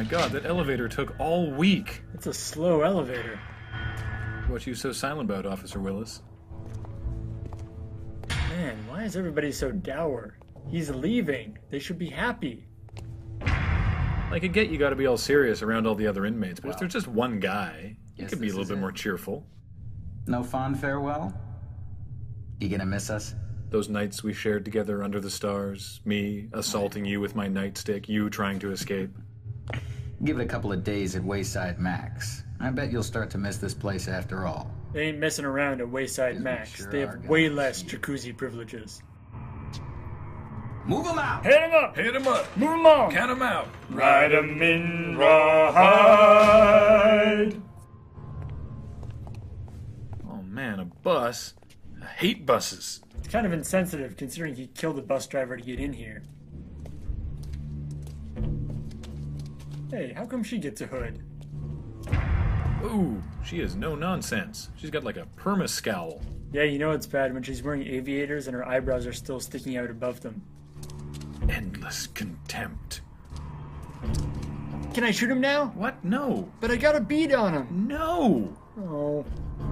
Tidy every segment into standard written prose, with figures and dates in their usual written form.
god, that elevator took all week. It's a slow elevator. What you so silent about, Officer Willis? Man, why is everybody so dour? He's leaving. They should be happy. I could get you gotta be all serious around all the other inmates, but if there's just one guy, you could be a little bit more cheerful. No fond farewell? You gonna miss us? Those nights we shared together under the stars, me assaulting you with my nightstick, you trying to escape. Give it a couple of days at Wayside Max. I bet you'll start to miss this place after all. They ain't messing around at Wayside Max. sure They are have gonna way less jacuzzi privileges. Move them out! Hit him up! Hit him up! Move him on! Count him out! Ride 'em in rawhide! Oh man, a bus? I hate buses. It's kind of insensitive considering he killed the bus driver to get in here. Hey, how come she gets a hood? Ooh, she is no nonsense. She's got like a perma scowl. Yeah, you know it's bad when she's wearing aviators and her eyebrows are still sticking out above them. Endless contempt. Can I shoot him now? What? No. But I got a bead on him. No! Oh.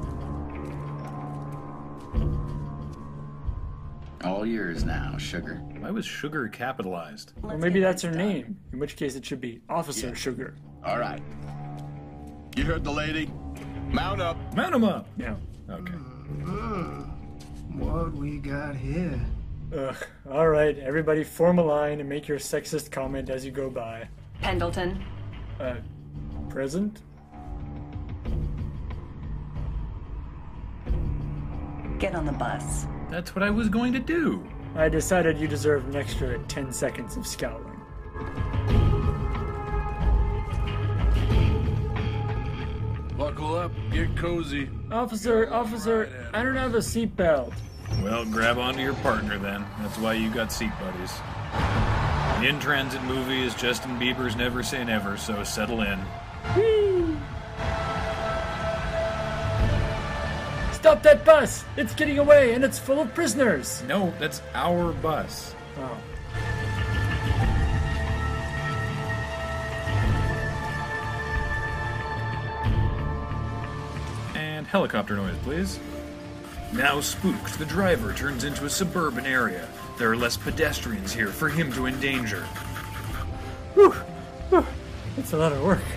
All yours now, sugar. Why was Sugar capitalized? Well, maybe that's her name. In which case it should be Officer Sugar. All right. You heard the lady? Mount up. Mount him up! Yeah. Okay. What we got here? Ugh. Alright, everybody form a line and make your sexist comment as you go by. Pendleton. Present? Get on the bus. That's what I was going to do. I decided you deserve an extra 10 seconds of scowling. Buckle up. Get cozy. Officer, I don't have a seatbelt. Well, grab onto your partner then. That's why you got seat buddies. The in-transit movie is Justin Bieber's Never Say Never, so settle in. Whee! Stop that bus! It's getting away and it's full of prisoners! No, that's our bus. Oh. And helicopter noise, please. Now spooked, the driver turns into a suburban area. There are less pedestrians here for him to endanger. Whew. Whew. That's a lot of work.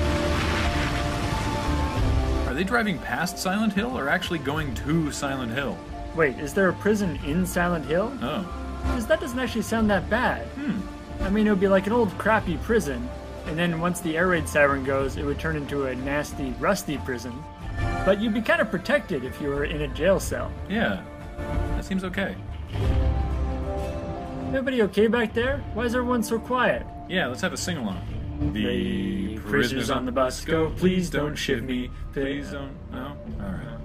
Are they driving past Silent Hill or actually going to Silent Hill? Wait, is there a prison in Silent Hill? Oh. Because that doesn't actually sound that bad. I mean, it would be like an old crappy prison, and then once the air raid siren goes, it would turn into a nasty, rusty prison. But you'd be kind of protected if you were in a jail cell. Yeah, that seems okay. Everybody okay back there? Why is everyone so quiet? Yeah, let's have a sing-along. The prisoners on the bus go, please don't shiv me. Please don't, no? Alright.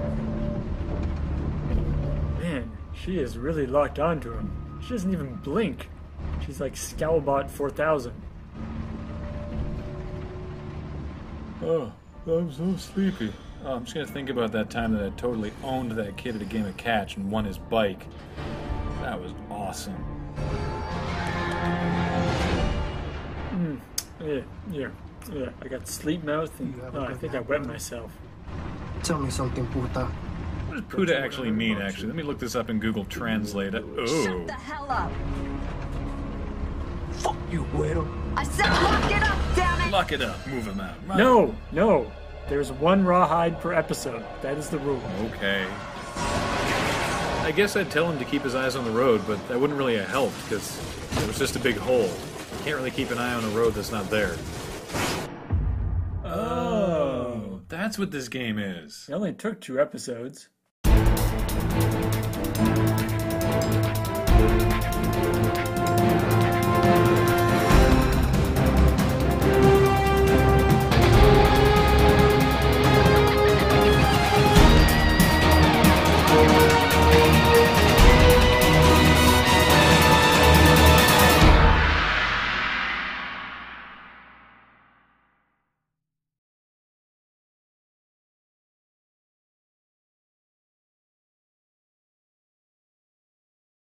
Man, she is really locked onto him. She doesn't even blink. She's like Scowlbot 4000. Oh, I'm so sleepy. Oh, I'm just gonna think about that time that I totally owned that kid at a game of catch and won his bike. That was awesome. Yeah, I got sleep mouth and I think I wet myself. Tell me something, puta. What does Puta actually mean, actually? Let me look this up in Google Translate. Shut Oh. the hell up. Fuck you, güero. I said lock it up, damn it! Lock it up. Move him out. No. There's one rawhide per episode. That is the rule. Okay. I guess I'd tell him to keep his eyes on the road, but that wouldn't really have helped, because there was just a big hole. You can't really keep an eye on a road that's not there. Oh, that's what this game is. It only took 2 episodes.